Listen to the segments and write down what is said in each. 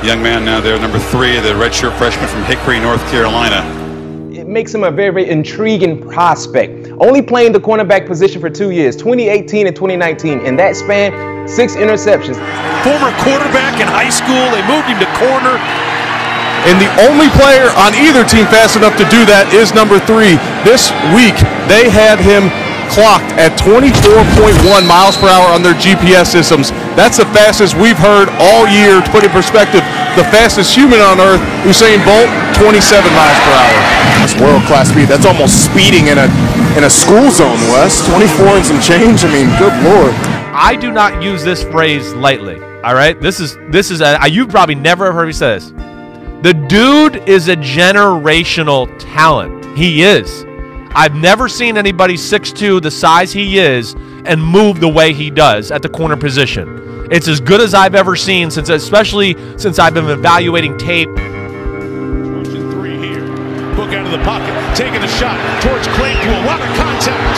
Young man now there, number 3, the redshirt freshman from Hickory, North Carolina. It makes him a very, very intriguing prospect. Only playing the cornerback position for 2 years, 2018 and 2019. In that span, 6 interceptions. Former quarterback in high school, they moved him to corner. And the only player on either team fast enough to do that is number 3. This week, they had him clocked at 24.1 miles per hour on their GPS systems. That's the fastest we've heard all year. To put in perspective, the fastest human on earth, Usain Bolt, 27 miles per hour. That's world-class speed. That's almost speeding in a school zone, Wes. 24 and some change. I mean, good Lord. I do not use this phrase lightly. All right, you've probably never heard me say this. The dude is a generational talent. He is. I've never seen anybody 6'2", the size he is, and move the way he does at the corner position. It's as good as I've ever seen, especially since I've been evaluating tape. Motion 3 here. Book out of the pocket, taking a shot towards Claypool. A lot of contact.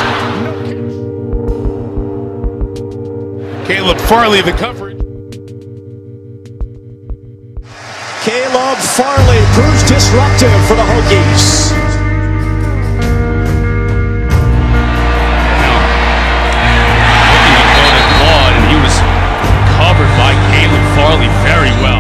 Caleb Farley, the coverage. Caleb Farley proves disruptive for the Hokies. Covered by Caleb Farley very well.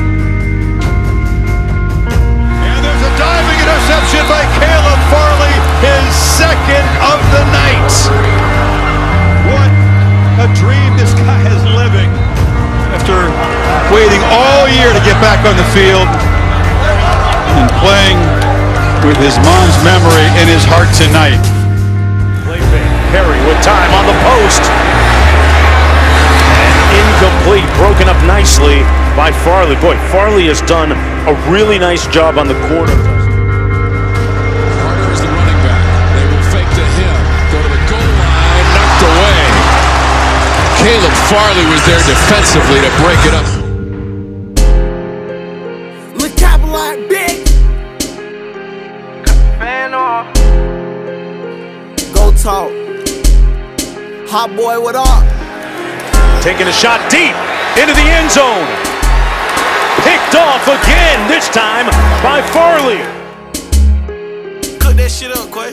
And there's a diving interception by Caleb Farley, his second of the night. What a dream this guy is living after waiting all year to get back on the field and playing with his mom's memory in his heart tonight. Play fake. Perry with time on the post. Incomplete, broken up nicely by Farley. Boy, Farley has done a really nice job on the corner. Carter is the running back. They will fake to him. Go to the goal line, knocked away. Caleb Farley was there defensively to break it up. Look cap like big. Fan on. Go talk. Hot boy, what up? Taking a shot deep into the end zone. Picked off again, this time by Farley. Cook that shit up, Quay.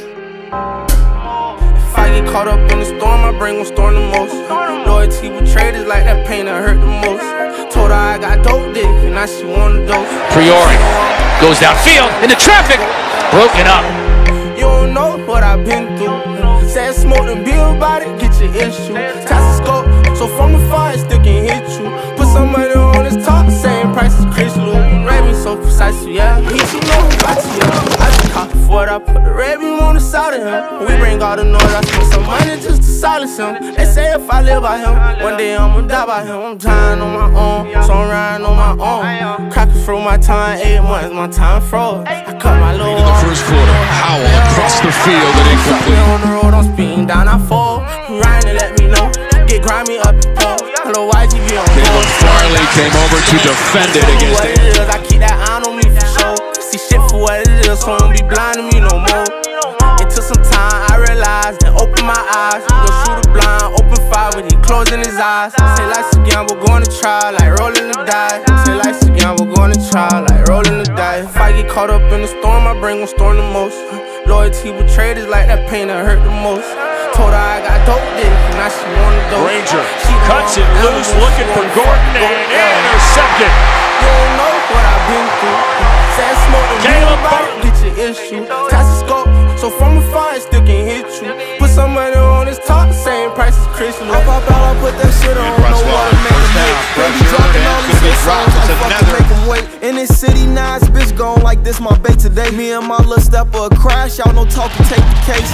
If I get caught up in the storm, my brain gon' storm the most. Loyalty with traders like that pain that hurt the most. Told her I got dope dick and now she want a dose. Priori goes downfield into traffic, broken up. You don't know what I've been through. Said smoke and bill about it, get your issue. Scope, so from the far it still can hit you. Put some money on his top, same price as Chris Lou. Red beam so precisely, yeah. He should know about you, yeah. I just caught for it, I put the red beam on the side of him. We bring all the noise, I spend some money just to silence him. They say if I live by him, one day I'ma die by him. I'm dying on my own, so I'm riding on my own. Crackers through my time, 8 months, my time froze. I cut my little In the first quarter, Howell across the field and incomplete. On the road, I'm speeding down, I fall. Ryan and let me know. Get grimy up the pole. Hello, YTV on Caleb Farley came over to defend it against it. I keep that eye on me for sure. See shit for what it is, so don't be blind to me no more. It took some time, I realized, and opened my eyes. Go shoot a blind, open fire with he closing his eyes. Say life's a gamble, going to trial, like rolling the dice. Say life's a gamble, going to trial, like rolling the dice. If I get caught up in the storm, my brain gon' storm the most. Loyalty with traders like that pain that hurt the most. Told her I got dope dick, and now she wanna dope. Ranger cuts it loose, looking for Gordon, and intercepted. You don't know what I've been through. Said smoke and Caleb Farley, get your issue. Scope, so from afar it still can hit you. Put some money on his top, same price as Chris Lou. I pop out, I put that shit on, no water, make him hate. Baby dropping all these hit songs, I fucking make him wait. In this city, now it's bitch gone like this, my bait today. Me and my little stepper a crash, y'all no talk to take the case.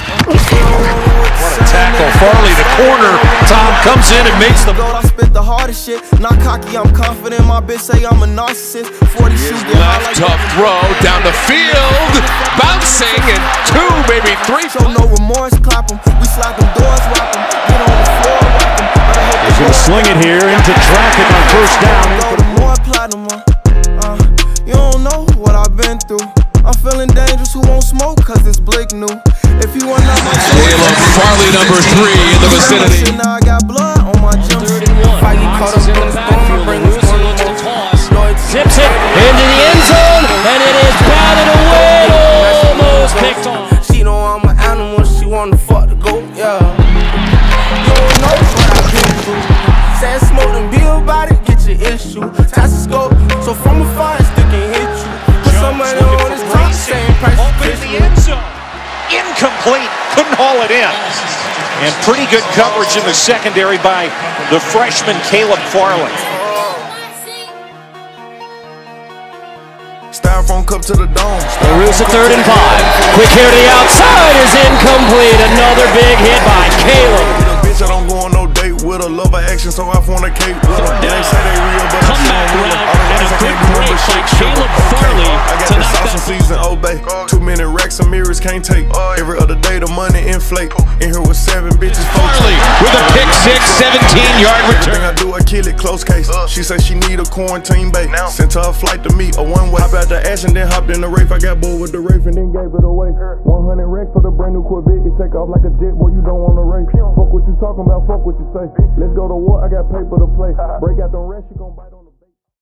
What a tackle. Farley, the corner. Tom comes in and makes the I spit the hardest shit. Not cocky, I'm confident. My bitch say I'm a narcissist. 40 shoes, left tough throw down the field, bouncing and 2, maybe 3. Show no remorse, clap 'em. We slap them doors, wrap 'em. Get on the floor, whack 'em. He's gonna sling it here into traffic on first down. Go to more platinum. You don't know what I've been through. I'm feeling dangerous, who won't smoke, cause it's Blick new. If you want my Caleb Farley, number 3 in the vicinity. Now I got blood on my jumpsuit. If I get caught up in the storm, I bring the storm. Zips it Task scope, so from afar I still can hit you. Put some money on his top, same price as Open in the end zone. Incomplete. Couldn't haul it in. And pretty good coverage in the secondary by the freshman Caleb Farley. Styrofoam cup to the dome. Roos at 3rd and 5. Quick here to the outside is incomplete. Another big hit by Caleb. Bitch, I don't go on no date with a lover action, so I fornicate with her. They say they real, but Comeback route and a good break by Caleb Farley to knock that. Season obey. Too many racks and mirrors can't take. Every other day the money inflate. In here with 7 bitches. Farley with a pick 6, 17-yard return. Everything I do, I kill it, close case. She said she need a quarantine bait. Sent her a flight to me, a one-way. Hop out the ash and then hopped in the Wraith. I got bored with the Wraith and then gave it away. 100 racks for the brand new Corvette. It take off like a jet, boy, you don't want to race. Fuck what you talking about, fuck what you say. Let's go to war, I got paper to play. Break out the rest, you gon' bite on.